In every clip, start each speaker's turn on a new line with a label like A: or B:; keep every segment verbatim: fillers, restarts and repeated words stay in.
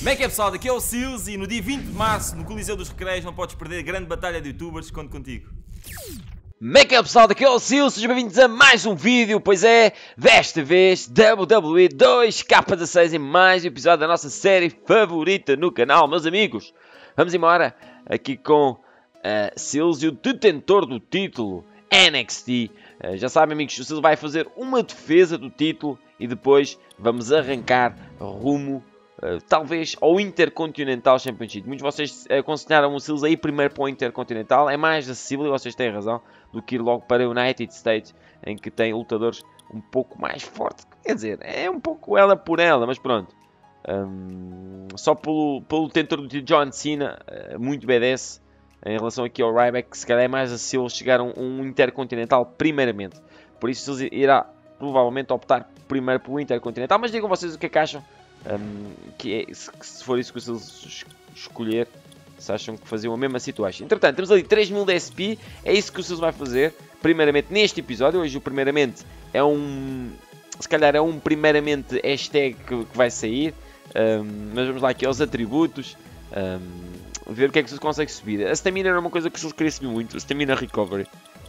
A: Como é que é, pessoal? Daqui é o Seals e no dia vinte de março, no Coliseu dos Recreios, não podes perder a grande batalha de youtubers. Conto contigo.
B: Como é que é, pessoal? Daqui é o Seals, sejam bem-vindos a mais um vídeo. Pois é, desta vez W W E dois K dezasseis em mais um episódio da nossa série favorita no canal, meus amigos. Vamos embora aqui com uh, Seals e o detentor do título N X T. Uh, já sabem, amigos, o Seals vai fazer uma defesa do título e depois vamos arrancar rumo Uh, talvez ao Intercontinental Championship. Muitos de vocês aconselharam o Seals a ir primeiro para o Intercontinental. É mais acessível, e vocês têm razão, do que ir logo para o United States, em que tem lutadores um pouco mais fortes. Quer dizer, é um pouco ela por ela, mas pronto. Um, só pelo, pelo detentor do John Cena, uh, muito B D S, em relação aqui ao Ryback, se calhar é mais acessível chegar a um, um Intercontinental primeiramente. Por isso, Seals irá provavelmente optar primeiro pelo Intercontinental. Mas digam vocês o que é que acham. Um, que é, se, se for isso que vocês escolher, se acham que faziam a mesma situação. Entretanto, temos ali três mil de S P, é isso que o Seals vai fazer, primeiramente neste episódio. Hoje o primeiramente é um, se calhar é um primeiramente hashtag que, que vai sair, um, mas vamos lá aqui aos atributos, um, ver o que é que o Seals consegue subir. A stamina era uma coisa que o Seals queria subir muito, a stamina recovery.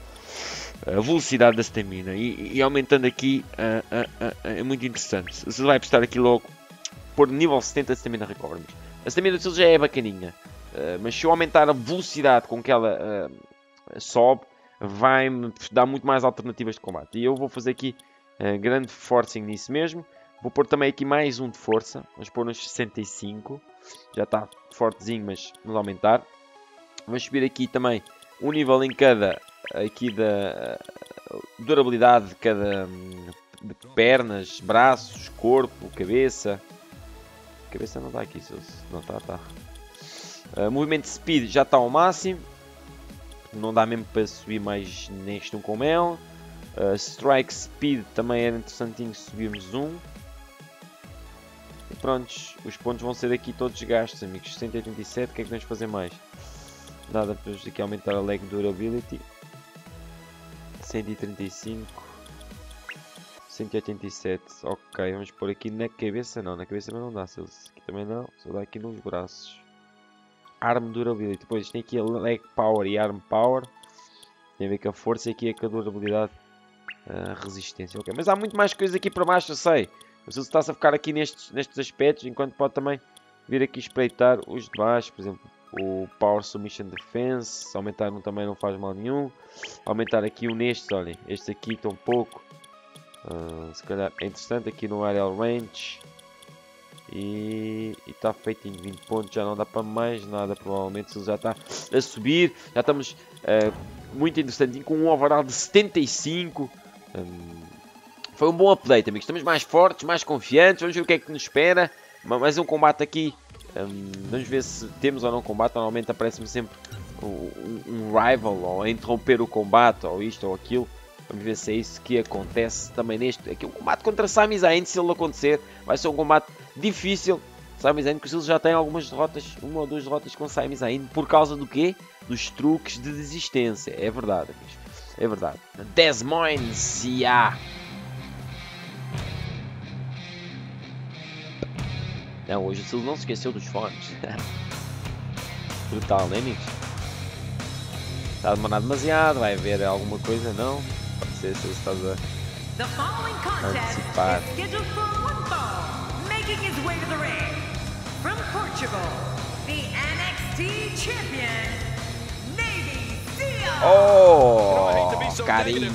B: A velocidade da stamina e, e aumentando aqui uh, uh, uh, é muito interessante. O Seals vai apostar aqui logo por nível setenta de stamina recovery. A stamina do Seals já é bacaninha, uh, mas se eu aumentar a velocidade com que ela uh, sobe, vai-me dar muito mais alternativas de combate. E eu vou fazer aqui uh, grande forcing nisso mesmo. Vou pôr também aqui mais um de força, vamos pôr nos sessenta e cinco. Já está fortezinho, mas vamos aumentar. Vamos subir aqui também um nível em cada, aqui da uh, durabilidade de cada um, de pernas, braços, corpo, cabeça. Cabeça não está aqui, Seals. Não está, está. Uh, movimento de speed já está ao máximo. Não dá mesmo para subir mais neste um com ele. Uh, strike speed também era interessantinho subirmos um. E prontos, os pontos vão ser aqui todos gastos, amigos. cento e oitenta e sete, o que é que vamos fazer mais? Nada, para aqui aumentar a leg durability. cento e trinta e cinco. cento e oitenta e sete, ok, vamos pôr aqui na cabeça, não, na cabeça não dá, Seals. Aqui também não, só dá aqui nos braços. Arm durability, depois tem aqui a leg power e arm power, tem a ver com a força e aqui é com a durabilidade, a resistência, ok, mas há muito mais coisas aqui para baixo, eu sei. O Seals está-se a focar aqui nestes, nestes aspectos, enquanto pode também vir aqui espreitar os de baixo, por exemplo, o Power Submission Defense, aumentar um também não faz mal nenhum, aumentar aqui um nestes, olhem, este aqui está um pouco. Uh, se calhar é interessante aqui no Aerial Range. E está feito em vinte pontos. Já não dá para mais nada. Provavelmente se já está a subir. Já estamos uh, muito interessantinho. Com um overall de setenta e cinco. um, Foi um bom update, amigos. Estamos mais fortes, mais confiantes. Vamos ver o que é que nos espera. Mais um combate aqui. um, Vamos ver se temos ou não combate. Normalmente aparece-me sempre um, um rival, ou a interromper o combate, ou isto ou aquilo. Vamos ver se é isso que acontece também neste. Aqui um combate contra Sami Zayn, se ele acontecer, vai ser um combate difícil. Sami Zayn, que o Seals já tem algumas derrotas, uma ou duas derrotas com Sami Zayn, por causa do quê? Dos truques de desistência. É verdade, amigos. É verdade. Des Moines, yeah. Não, hoje o Seals não se esqueceu dos fones. Brutal, né, amigos? Está a demorar demasiado, vai haver alguma coisa, não? Pode ser se estás a antecipar. Oh, carinho!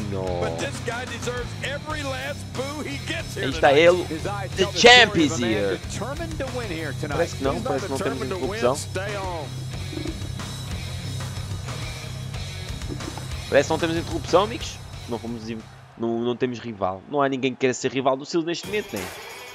B: Aí está ele, the champ is here. Parece que não, parece que não temos interrupção. Parece que não temos interrupção, amigos. Não, fomos, não, não temos rival. Não há ninguém que queira ser rival do Seals neste momento, nem.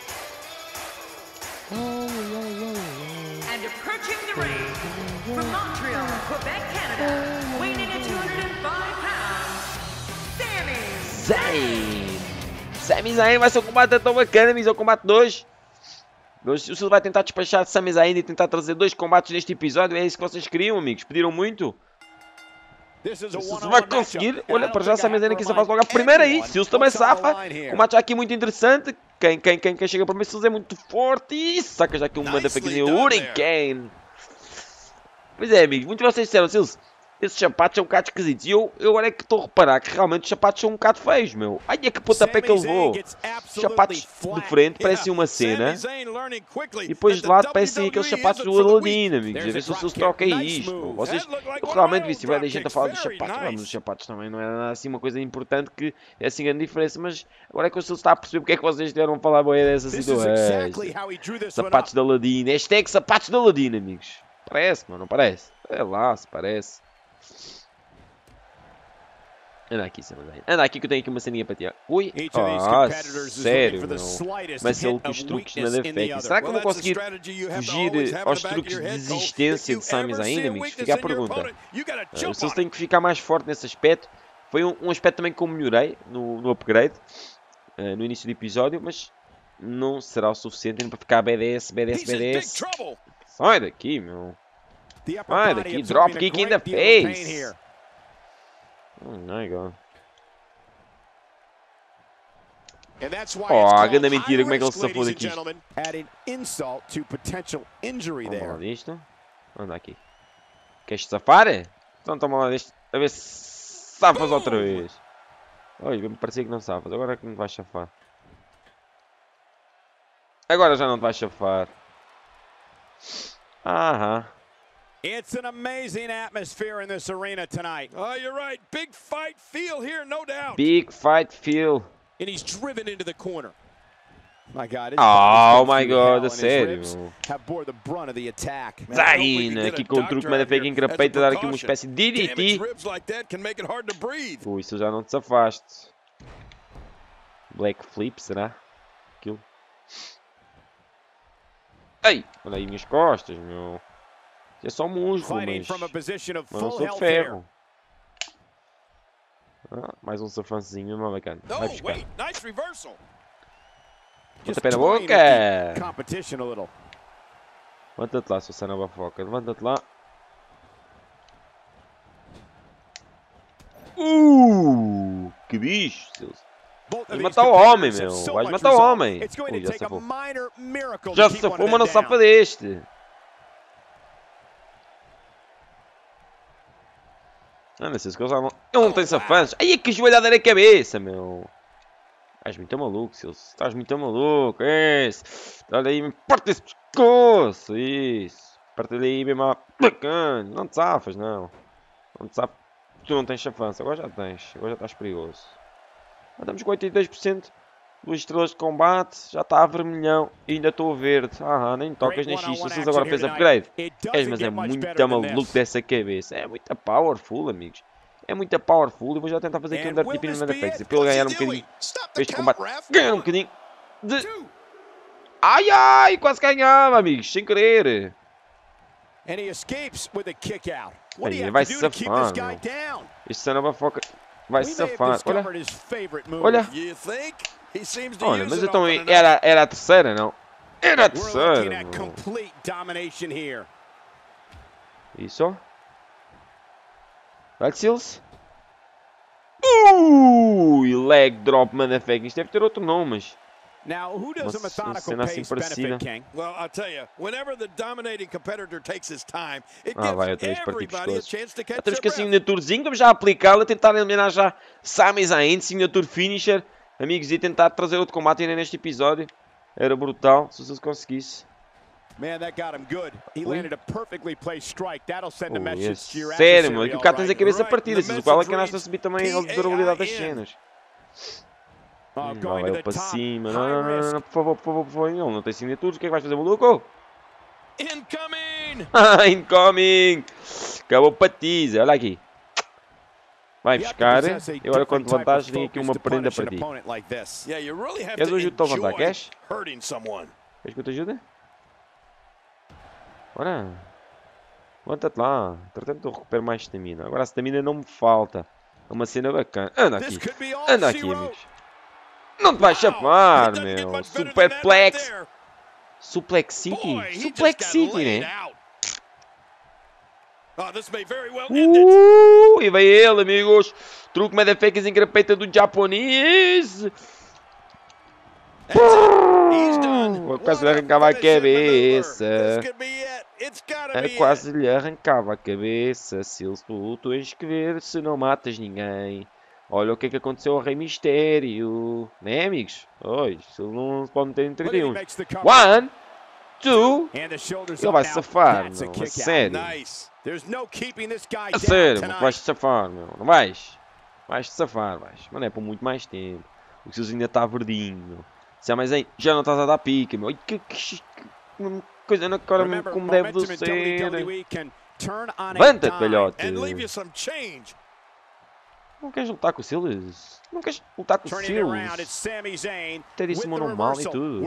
B: And approaching the ring from Montreal, Quebec, Canada, weighing in at two hundred five pounds, Sami Zayn. Sami Zayn vai ser um combate tão bacana, amigos. É o combate dois. O Seals vai tentar despachar Sami Zayn e tentar trazer dois combates neste episódio. É isso que vocês queriam, amigos. Pediram muito. Se vai conseguir, olha, para já Sami Zayn aqui se faz logo a primeira aí. Seals também safa. O combate já aqui muito interessante. Quem, quem, quem, quem chega para mim, Silas é muito forte. E saca já aqui um motherfucking Hurricane. Pois é, amigos, muitos de vocês disseram, Silas, esses sapatos são um bocado esquisitos. E eu, eu agora é que estou a reparar que realmente os sapatos são um bocado feios, meu. Ai, é que pontapé que ele levou. Os sapatos de frente parecem uma cena. E depois de lado parecem aqueles sapatos do Aladdin, amigos. A ver se o Silas troca isto. Meu. Vocês, eu realmente vi, se vai da gente a falar dos sapatos. Mas os sapatos também não era assim uma coisa importante que é assim grande diferença. Mas agora é que o Silas está a perceber porque é que vocês estiveram a falar boa dessa situação. Sapatos de Aladdin. Hashtag sapatos de Aladdin, amigos. Parece, mano, não parece? É lá, se parece. Anda aqui, Samuel. Anda aqui que eu tenho aqui uma ceninha para ti. Ui, ah, sério, meu. Mas ele com os truques na defesa. Será que eu vou conseguir fugir aos truques de desistência de Sami Zayn, amigos? Fica a pergunta. Uh, o Silas tem que ficar mais forte nesse aspecto. Foi um, um aspecto também que eu melhorei no, no upgrade, uh, no início do episódio, mas não será o suficiente para ficar B D S, B D S, B D S. Sai daqui, meu. Sai daqui, drop kick in the face. Oh my god. Oh, a grande mentira, como é que ele se safou daqui? Toma lá disto. Anda aqui. Queres safar? Então toma lá disto. A ver se safas outra vez. Olha, me parecia que não safas. Agora é que não te vais safar. Agora já não te vais safar. Aham.
C: It's an amazing atmosphere in this arena tonight. Oh, you're right. Big fight feel here, no doubt.
B: Big fight feel.
C: And he's driven into the corner. My God.
B: Oh my God, a sério.
C: Have bore the brunt of the attack.
B: Zayn, aqui com o truque motherfucking engrapeito a dar aqui uma espécie de D D T. Ui, isso já não te safaste. Black flip, será? Aquilo. Ei, olha aí minhas costas, meu. É só musgo, mas, mas não sou de ferro. Ah, mais um safanzinho, não é bacana. Vai buscar. Bota pé na boca! Levanta-te lá, sua cena bafoca. Levanta-te lá. Uh! Que bicho, Silas. Vais matar o homem, meu. Vais matar o homem. Ui, já safou. Já se safou, mas não safa deste. Ah, não sei se eles já não... Ele não tem safanços. Ai, é que joelhada na cabeça, meu. Estás muito maluco, Silas. Estás muito maluco. Isso. Olha aí, parte esse pescoço. Isso. Parte daí mesmo bacana. Não te safas, não. Não te safas. Tu não tens safanço. Agora já tens. Agora já estás perigoso. Já estamos com oitenta e dois por cento. Duas estrelas de combate. Já está a vermelhão. E ainda estou verde. Ah, nem tocas nem xixi. Vocês agora fez upgrade. És, mas é muito maluco dessa cabeça. É muita powerful, amigos. É muita powerful. E vou já tentar fazer aqui um Dirty Pin no Defense. Para ele ganhar um bocadinho. Este combate. Ganhar um bocadinho. De... Ai, ai. Quase ganhava, amigos. Sem querer. Aí, vai se safar, meu. Este Sanova foca. Vai se safar. Olha. Olha. Olha, mas então era, era a terceira, não? Era a terceira, meu. Isso. Vai, Silas. Ui, leg drop, motherfucker. Isto deve ter outro nome, mas... Uma cena assim parecida. Ah, vai, outra vez partir pescoço. Já temos que a signaturezinho, vamos já aplicá-la, tentar eliminar já Sami Zayn, signature finisher. Amigos, e tentar trazer outro combate ainda neste episódio. Era brutal, se vocês conseguissem. Sério, mano, que o cara tem a cabeça partida. Se o qual é que andaste a subir também a durabilidade das cenas. Hum, vai ele para cima. Não, não, não, não, por favor, por favor, por favor. Não, não tem signaturas. O que é que vais fazer, maluco? Incoming! Incoming! Acabou para teaser. Olha aqui. Vai buscar. E agora quando levantares, vem aqui uma prenda para ti. Queres o ajuda-te a levantar? Queres? Queres que eu te ajude? Bora. Levanta-te lá. Entretanto, eu recupero mais estamina. Agora a estamina não me falta. É uma cena bacana. Anda aqui. Anda aqui, amigos. Não te vais chapar, meu. Superplex. Suplex City. Suplex City, né? Uh, e vem ele, amigos. Truque motherfuckers engrapeita do japonês. Uh, quase lhe arrancava a cabeça. É, quase lhe arrancava a cabeça. Silso, tu tens que ver se não matas ninguém. Olha o que é que aconteceu ao Rei Mistério. Né, amigos? Oi, isso não se pode meter em trinta e um. One, two. Ele vai se safar, meu. A sério. A sério, meu. Vais-te safar, meu. Não vais? Vais-te safar, vais. Mas não é por muito mais tempo. O Silso ainda está verdinho, meu. Se há mais aí, já não estás a dar pica, meu. Que, que, que coisa na cara como deve de ser. Levanta-te, velhote. Não queres lutar com o Silas? Não queres lutar com o Silas? Até disse o meu nome mal e tudo.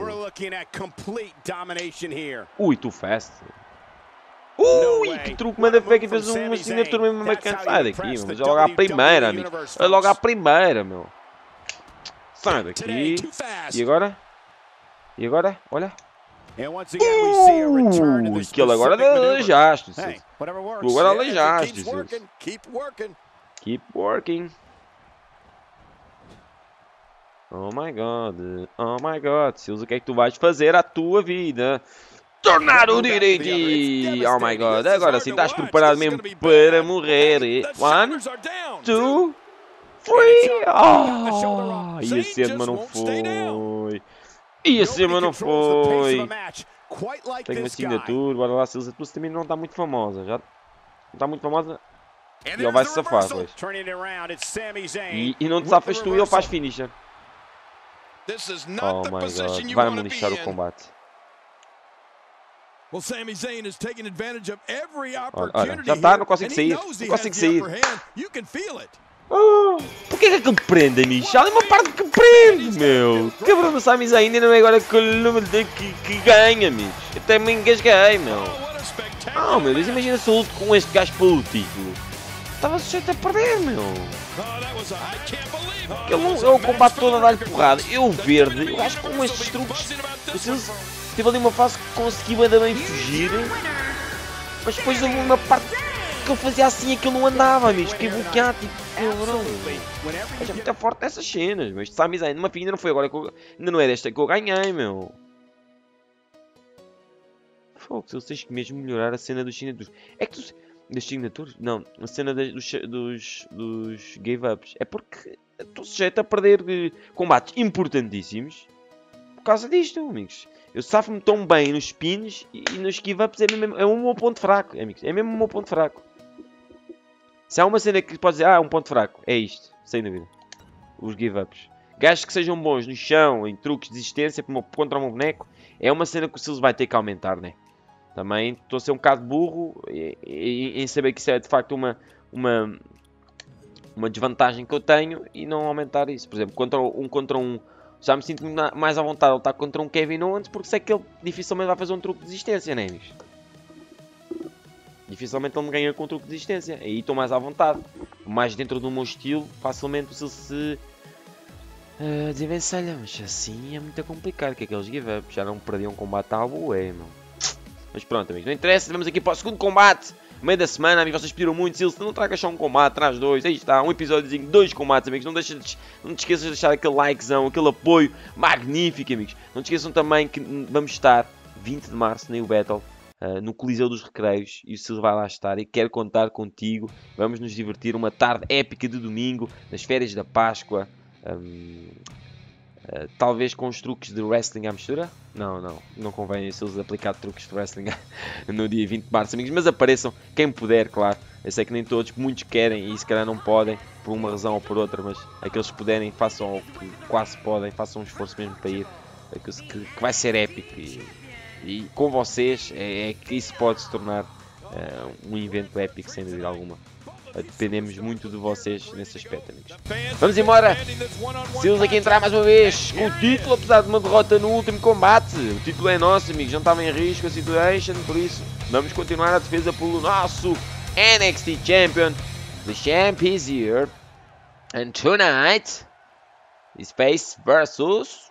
B: Ui, tu fast. Ui, que truque, manda ver que fez uma assinatura mesmo bacana. Sai daqui, mas logo à primeira, amigo. Logo à primeira, meu. Sai daqui. E agora? E agora? Olha. Ui, que ele agora aleijaste. Tu agora aleijaste. Keep working. Oh my god. Oh my god. Silso, o que é que tu vais fazer à tua vida? Tornar o direito. Oh my god. Agora sim, estás preparado mesmo para morrer. One, two, three. Oh, ia ser, mas não foi. Ia ser, mas não foi. Tenho uma assinatura. Bora lá, Silso. Tu também não está muito famosa. Já não está muito famosa. E ele vai se safar, pois. E, e não te safas tu e ele faz finisher. Oh my god. Vai amunizar o combate. Olha, olha, já está, não consigo sair. Não consigo sair. Oh, por que é que ele prende, Michel? É uma parte que prende, meu. Cabrão do Sami Zayn ainda não é agora que, que, que ganha, amigos. Até me engasguei, meu. Oh, meu Deus, imagina se eu luto com este gajo pelo título. Estava sujeito a perder, meu. Ele não, é o combate todo a dar-lhe porrada. Eu verde, eu acho que com estes truques. O Silso teve ali uma fase que conseguiu ainda bem fugir. Mas depois houve uma parte que ele fazia assim e aquilo não andava, amigos. Fiquei bloqueado, tipo, cabrão. Mas é muito forte nessas cenas, mas Sami Zayn, numa fim ainda não foi agora que eu, ainda não é desta que eu ganhei, meu. Fogo, Silso, tens que mesmo melhorar a cena dos signaturas. É que tu. Das signaturas? Não, a cena das, dos, dos, dos give-ups. É porque estou sujeito a perder combates importantíssimos por causa disto, amigos. Eu safo-me tão bem nos spins e, e nos give-ups é, mesmo, é o meu ponto fraco, amigos. É mesmo o meu ponto fraco. Se há uma cena que pode dizer, ah, é um ponto fraco, é isto, sem dúvida. Os give-ups. Gajos que sejam bons no chão, em truques de existência contra um boneco, é uma cena que o Silso vai ter que aumentar, né? Também estou a ser um bocado burro em saber que isso é de facto uma, uma, uma desvantagem que eu tenho e não aumentar isso. Por exemplo, contra um contra um, já me sinto mais à vontade de lutar contra um Kevin Owens porque sei que ele dificilmente vai fazer um truque de existência, né, amigos? Dificilmente ele me ganha com um truque de existência. Aí estou mais à vontade. Mais dentro do meu estilo, facilmente se se uh, desenvencilha. Mas assim é muito complicado, que aqueles give-up já não perdiam um combate à boa, meu. Mas pronto, amigos, não interessa, vamos aqui para o segundo combate, meio da semana, amigos, vocês pediram muito, Silso, não traga só um combate, traz dois, aí está, um episódiozinho, dois combates, amigos, não, deixa de, não te esqueças de deixar aquele likezão, aquele apoio magnífico, amigos, não te esqueçam também que vamos estar vinte de março na U Battle, uh, no Coliseu dos Recreios, e o Silso vai lá estar, e quero contar contigo, vamos nos divertir, uma tarde épica de domingo, nas férias da Páscoa, um, Uh, talvez com os truques de wrestling à mistura? Não, não, não convém se eles aplicar truques de wrestling no dia vinte de março, amigos, mas apareçam, quem puder, claro. Eu sei que nem todos, muitos querem e se calhar não podem, por uma razão ou por outra, mas aqueles que puderem, façam o que quase podem, façam um esforço mesmo para ir, que, que, que vai ser épico e, e com vocês é, é que isso pode se tornar uh, um evento épico, sem dúvida alguma. Dependemos muito de vocês nesse aspecto, amigos. Vamos embora! Silso aqui entrar mais uma vez com o título, apesar de uma derrota no último combate. O título é nosso, amigos. Não estava em risco a situation, por isso vamos continuar a defesa pelo nosso N X T Champion. The champ is here. And tonight, Space versus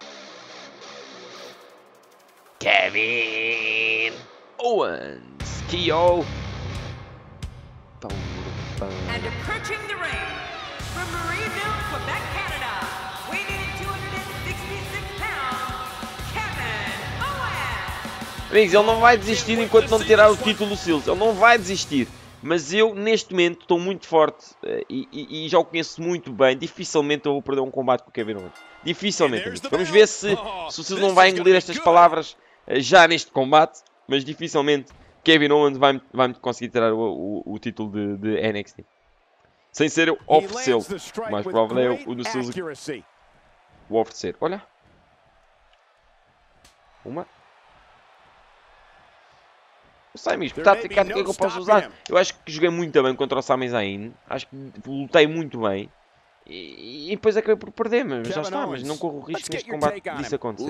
B: Kevin Owens. Kyo.
D: And approaching the ring, from Marieville, Quebec, Canada, weighing in two hundred sixty-six pounds,
B: Amigos, ele não vai desistir enquanto não tirar o título do Seals. Ele não vai desistir. Mas eu, neste momento, estou muito forte e, e, e já o conheço muito bem. Dificilmente eu vou perder um combate com o Kevin Owens. Dificilmente, amigos. Vamos ver se, se o Seals não vai engolir estas palavras já neste combate. Mas dificilmente Kevin Owens vai, vai conseguir tirar o, o, o título de, de N X T. Sem ser eu oferecê-lo. O mais provável é o do Seals o oferecer. Olha. Uma. Não sei, amigos, tática que eu posso usar. Eu acho que joguei muito bem contra o Sami Zayn. Acho que lutei muito bem. E, e depois acabei por perder, mas já está. Mas não corro o risco neste combate disso acontecer.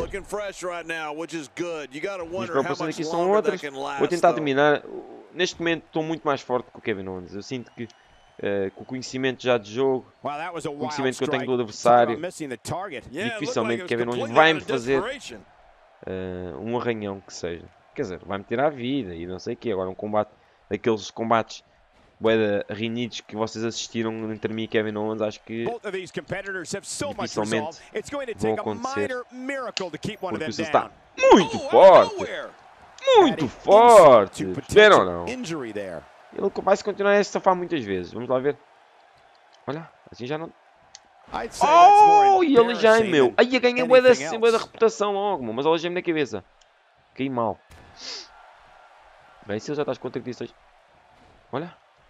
B: As preocupações aqui são outras. Vou tentar dominar. Neste momento estou muito mais forte que o Kevin Owens. Eu sinto que uh, com o conhecimento já de jogo, o conhecimento que eu tenho do adversário, dificilmente Kevin Owens vai-me fazer uh, um arranhão que seja. Quer dizer, vai-me tirar a vida e não sei o quê. Agora um combate, daqueles combates bué rinidos que vocês assistiram entre mim e Kevin Owens, acho que dificilmente vão acontecer. Porque o Seals está muito forte. Muito forte. Esperam ou não? Ele vai se continuar a se safar muitas vezes. Vamos lá ver. Olha, assim já não... Oh, e ele já é meu. Aí eu ganhei bué da, bué da reputação logo, mas ele já me na cabeça. Caí mal. Bem, se ele já estás com trinta e seis. Olha.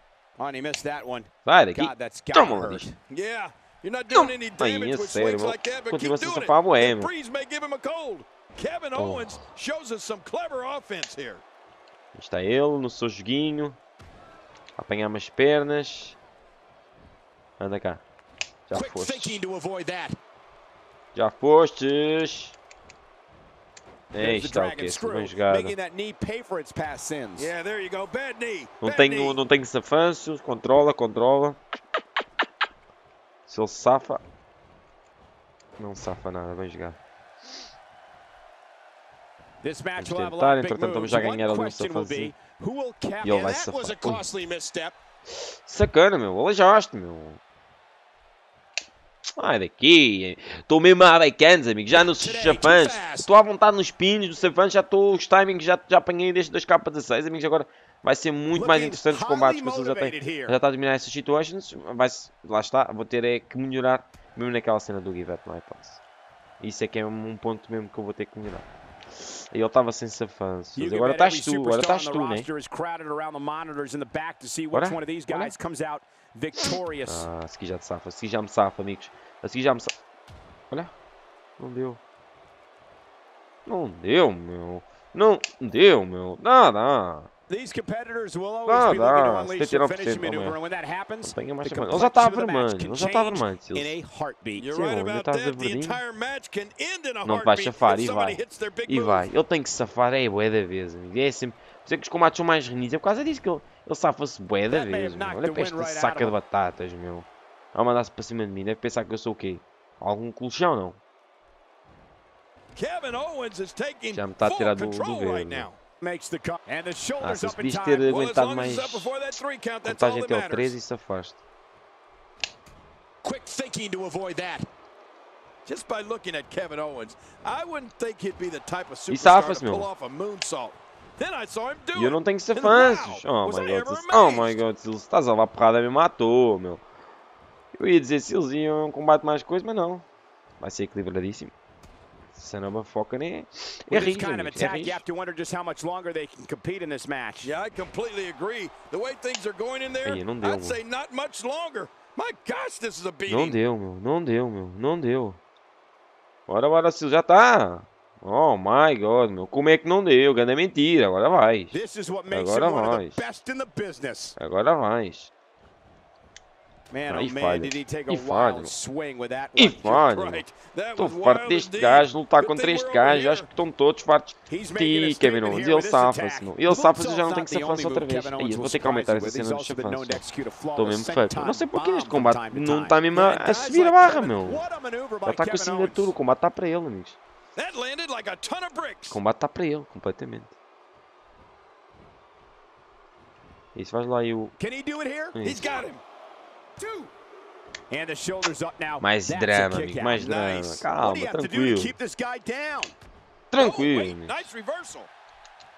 B: Sai daqui. Toma lá disto. Não. Aí, é sério, meu. Continua a se safar a boé, meu.
C: Kevin Owens shows us some clever offense here.
B: Está ele no seu joguinho. Apanhar umas pernas. Anda cá. Já fostes. Já fostes. Aí está o que? Bem jogado. Não tenho, não tenho safanço. Controla, controla. Se ele safa. Não safa nada. Bem jogado. Vamos tentar, entretanto vamos já ganhar ali um safanzinho. E ele vai safar. Sacana, meu. Aleijaste, meu. Ai daqui. Estou mesmo a bacanas, amigo. Já nos safãs. Estou à vontade nos pinos do safãs. Já estou. Os timings já, já apanhei desde dois K dezasseis, amigos. Agora vai ser muito mais interessante os combates. Mas já, tem, já está a dominar essas situações. Vai, lá está. Vou ter é que melhorar. Mesmo naquela cena do Give Up, não é hipótese. Isso é que é um ponto mesmo que eu vou ter que melhorar. E ele estava sem safanços. Agora estás tu, agora estás tu, né? Bora? Olha. Ah, a seguir já te safa, a seguir já me safa, amigos. A seguir já me safa. Olha. Não deu. Não deu, meu. Não deu, meu. Nada. Nada. setenta e nove por cento. Tenha mais chamada. Ele já está vermelho. Ele já está vermelho. Sim, ainda está verdinho. Não te vais safar e vai. E vai. Ele tem que safar. É bué da vez, amigo. É sempre. Por isso é que os combates são mais renidos. É por causa disso que ele, ele safa-se bué da vez, meu. Olha para esta saca de batatas, meu. Vai mandar-se para cima de mim. Deve pensar que eu sou o quê? Algum colchão, não? Já me está a tirar do, do verde. Ah, se podias ter aguentado mais vantagem até o treze e se afaste. E safa-se, meu. E eu não tenho safanços. Oh my god, oh my god, se estás a levar porrada me matou, meu. Eu ia dizer se eles iam um combate mais coisa, mas não. Vai ser equilibradíssimo. Se não foca nem é rijo, é rijo. Aí, não deu, meu. Não deu, meu. Não deu, meu. Não deu. Bora, bora, Sil, já tá. Oh my god, meu. Como é que não deu? Grande mentira. Agora vai. Agora vai. Agora vai. Aí falha. E falha. E falha. Estou farto deste gajo, lutar contra este gajo. Acho que estão todos fartos de ti, Kevin Owens. E ele safa-se, meu. Ele safa-se e já não tem que safar-se outra vez. Aí eu vou ter que aumentar essa cena dos safanços. Estou mesmo feito. Não sei porque neste combate não está mesmo a, a subir a barra, meu. Já está com a assinatura. O combate está para ele, amigos. O combate está para ele, completamente. Isso, faz lá aí o... Mais drama, amigo, mais drama. Calma, tranquilo. Tranquilo, amigo.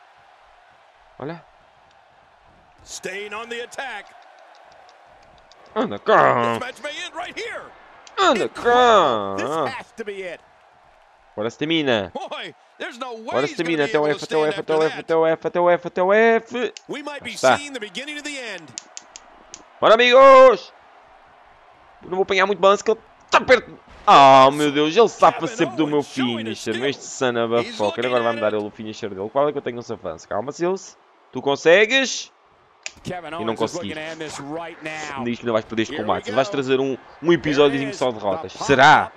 B: Olha.
C: Staying on the attack.
B: Anda cá.
C: This match may end right here.
B: Anda cá.
C: This has to be it.
B: Agora se termina.
C: Boy, there's no way
B: Agora
C: he's
B: se
C: gonna
B: termina.
C: be
B: Até o
C: able
B: F,
C: to
B: até o
C: stand
B: F, até
C: after
B: o F,
C: that.
B: até o F, até o F, até o F.
C: We might be
B: Está.
C: seeing the beginning of the end.
B: Bora, amigos. Não vou apanhar muito balanço que ele está perto. Ah, meu Deus, ele safa sempre do meu finisher. Este son of a fucker. Agora vai-me dar ele o finisher dele. Qual é que eu tenho um safanço? Calma, Silas. Tu consegues? E não consegui. Diz que ainda vais perder este combate. Vais trazer um, um episódiozinho só de derrotas. Será?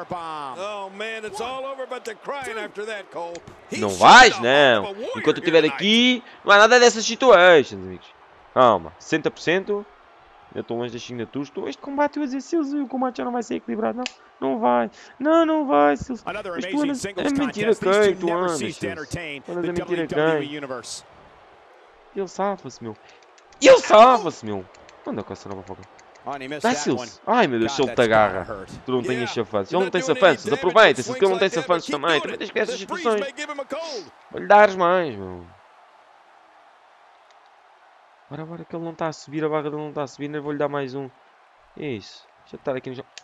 B: Não vais, não. Enquanto eu estiver aqui, não há nada dessas situações, amigos. Calma. sessenta por cento. Eu estou longe das signaturas. Este combate, eu a dizer, Silas, o combate já não vai ser equilibrado. Não, não vai. Não, não vai, Silas. Mas tu andas... É mentira quem tu andas, Silas. Tu andas a mentira quem. Ele safa-se, meu. Ele safa-se, meu. Anda com essa nova foca. Dá, Silas. Ai, meu Deus, se ele te agarra. Tu não tens safanços. Ele não tem safanços. Aproveita-se, porque ele não tem safanços também. Também tens que ver essas situações. Vai-lhe dares mais, meu. Bora, bora, que ele não está a subir, a barra dele não está a subir, ainda vou-lhe dar mais um. Isso. Deixa eu estar aqui no jogo.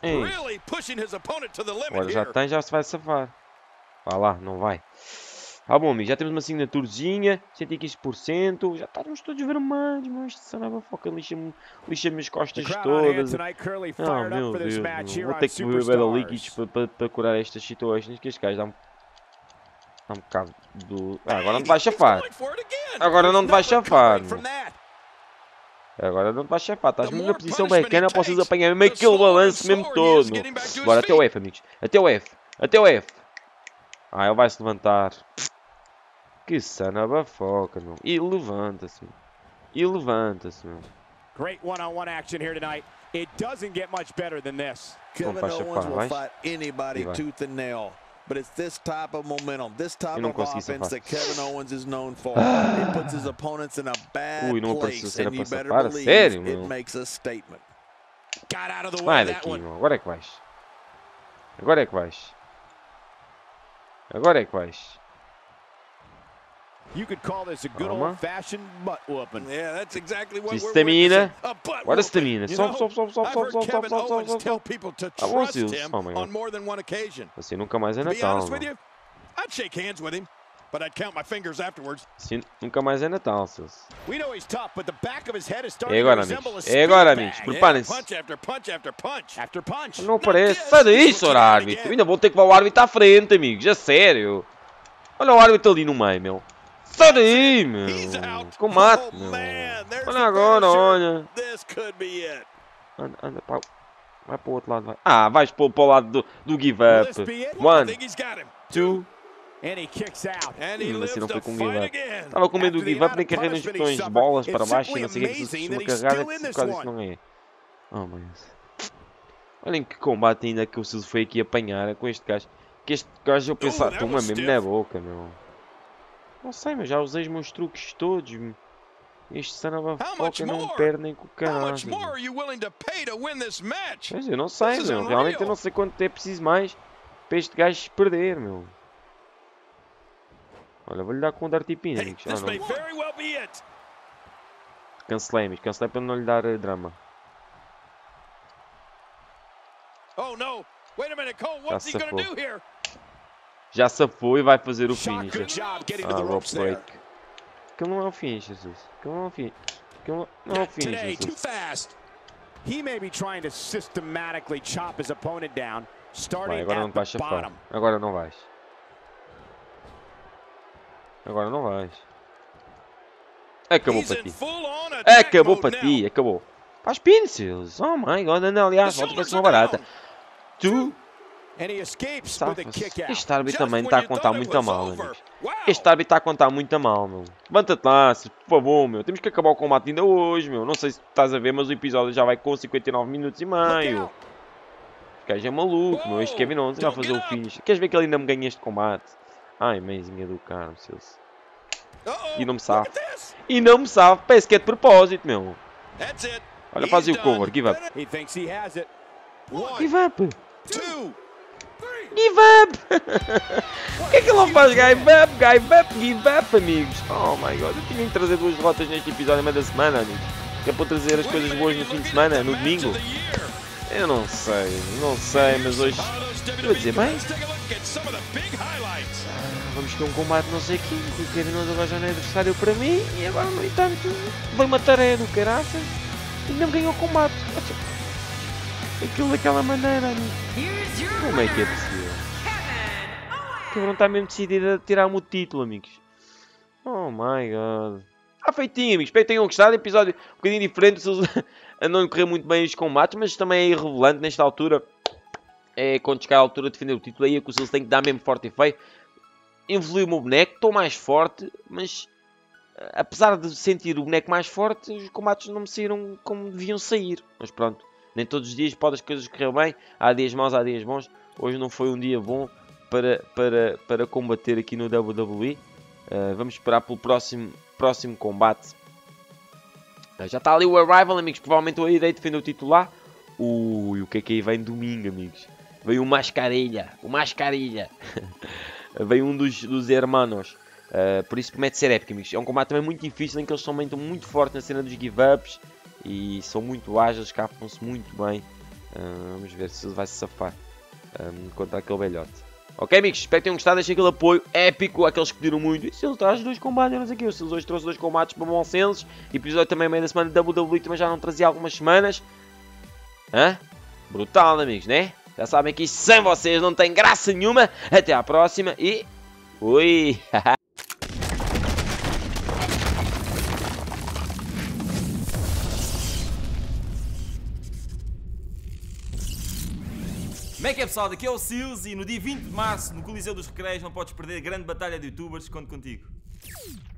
B: Agora já tem, já se vai safar. Vá lá, não vai. Ah, bom, amigo, já temos uma assinaturezinha, cento e quinze por cento. Já estamos todos vermelhos, meu. Este sanava foca lixa-me lixa as costas todas. Ah, meu Deus, meu. Vou ter que beber líquidos para, para, para curar estas situações. Que este gajo dá-me dá um bocado do... Ah, agora não te vais chafar. Agora não te vais chafar, meu. Agora não te vais chafar, estás numa posição bacana, possas apanhar mesmo aquele balanço mesmo todo, meu. Bora, até o F, amigos. Até o F. Até o F. Ah, ele vai se levantar. Que sana bafoca, meu. E levanta-se, meu. E levanta-se, meu.
C: Great one-on-one action here tonight. It doesn't get much better than this.
E: Kevin Owens will fight anybody tooth and nail. But it's this type of momentum, this type of offense that Kevin Owens is known for. It puts his opponents in a bad
B: Ui, não
E: place, and you better
B: safar.
E: believe
B: Sério,
E: it
B: meu?
E: makes a statement.
C: Got out of the
B: Vai
C: way that
B: daqui,
C: one.
B: meu. Agora é que vais. Agora é que vais. Agora é que vais.
C: You could call this a good old-fashioned butt whooping.
E: Yeah, that's exactly what we're
B: Stamina.
E: A butt
B: Agora stamina.
E: whooping.
B: Sobe, sobe, sobe, sobe,
E: I've
B: sobe,
E: heard
B: sobe,
E: Kevin
B: sobe, sobe,
E: Owens
B: sobe,
E: tell
B: sobe.
E: people to
B: Tá bom,
E: trust
B: Silas.
E: him
B: Oh my God.
E: on more than one occasion.
B: Assim nunca mais é
E: To be
B: Natal,
E: honest with
B: meu.
E: you, I'd shake hands with him, but I'd count my fingers afterwards.
B: Assim nunca mais é Natal, Silas.
C: We know he's tough, but the back of his head is
B: É
C: starting
B: agora,
C: to resemble a
B: amigos.
C: speed
B: É agora,
C: bag.
B: amigos. Preparem-se.
E: Punch after punch after punch.
C: After punch.
B: Não aparece. Sai daí, senhor árbitro. Eu ainda vou ter que levar o árbitro à frente, amigos. A sério. Olha o árbitro ali no meio, meu. Sai daí, meu. Combate, meu. Olha agora, olha.
E: This could be it.
B: Anda, anda, pá. Vai para o outro lado, vai. Ah, vais para, para o lado do, do give up. One, two.
C: And he kicks out.
E: And he
B: Hum,
E: lives
B: assim não foi
E: to
B: com
E: fight
B: give up.
E: again.
B: Estava com medo do give up, nem carreguei nos botões de bolas para baixo e não sei o que é que se costuma carregar, é que por causa disso não é. Oh, meu Deus. Olhem que combate ainda que o Silas foi aqui apanhar com este gajo. Que este gajo eu pensava, toma mesmo na boca, meu. Não sei, mas já usei os meus truques todos. Este son of a foca não perde nem com o caralho. Mas eu não sei, meu. Realmente eu não sei quanto é preciso mais para este gajo perder, meu. Olha, vou-lhe dar com o Darty Pin, amigos. Ah, não. Cancelei, amigos. Cancelei para não lhe dar uh, drama. Já safou. Já safou e vai fazer o finisher. Ah, rope break. Aquilo não é o finisher, Jesus. Aquilo não é o finisher. Aquilo não é o finisher, Jesus.
C: He may be trying to systematically chop his opponent down, starting
B: Vai, agora não
C: at
B: te vais
C: the
B: chafar.
C: bottom.
B: Agora não vais. Agora não vais. Acabou para ti. Acabou para ti, acabou. Faz pincels. Oh my God, anda aliás, volta para uma barata. Tu. Este árbitro também está a contar muito a mal, amigos. Este árbitro está a contar muito a mal, meu. Levanta-te lá, por favor, meu. Temos que acabar o combate ainda hoje, meu. Não sei se estás a ver, mas o episódio já vai com cinquenta e nove minutos e meio. Este gajo é maluco, meu. Este Kevin Owens vai fazer o finish. Queres ver que ele ainda me ganha este combate? Ai, mãezinha do carro, seus. E não me sabe. E não me sabe. Parece que é de propósito, meu. Olha, faz o cover. Give up. Give up. Give up. Por que é que ele não faz give up, give up, give up, amigos? Oh my god, eu tinha que trazer duas derrotas neste episódio meio da semana, amigos. Que é para trazer as coisas boas no fim de semana, no domingo. Eu não sei, não sei, mas hoje... Eu vou dizer bem... Vamos ter um combate não sei quem, que o Kevin Owens agora já não é adversário para mim. E agora, no entanto, veio uma tarefa do caraças e não ganhou o combate. Aquilo daquela maneira, amigo. Como é que é possível? O Kevin está mesmo decidido a tirar-me o título, amigos. Oh my god. Está feitinho, amigos. Espero que tenham gostado. Episódio um bocadinho diferente. A não correr muito bem os combates, mas também é irrelevante nesta altura. É quando chegar a altura de defender o título. Aí é que o Sills tem que dar mesmo forte e feio. Evoluiu o meu boneco. Estou mais forte, mas apesar de sentir o boneco mais forte, os combates não me saíram como deviam sair. Mas pronto. Nem todos os dias podem as coisas correr bem. Há dias maus, há dias bons. Hoje não foi um dia bom para, para, para combater aqui no W W E. Uh, vamos esperar pelo próximo, próximo combate. Uh, já está ali o Arrival, amigos. Provavelmente eu irei defender o título lá. Ui, o que é que aí vem domingo, amigos? Veio o Mascarilha. O Mascarilha. Veio um dos, dos hermanos. Uh, por isso promete ser épico, amigos. É um combate também muito difícil, em que eles são muito, muito fortes na cena dos give-ups. E são muito ágeis, escapam-se muito bem. Uh, vamos ver se ele vai se safar um, contra aquele velhote. Ok, amigos, espero que tenham gostado. Deixem aquele apoio épico àqueles que pediram muito. E se ele traz dois combates, não sei o que. Se ele hoje trouxe dois combates para bom senso. Episódio também meio da semana de W W E, também já não trazia algumas semanas. Hã? Brutal, amigos, né? Já sabem que isto sem vocês não tem graça nenhuma. Até à próxima e... Ui!
A: Como é que é, pessoal? Daqui é o Sills e no dia vinte de março, no Coliseu dos Recreios, não podes perder a grande batalha de youtubers. Conto contigo.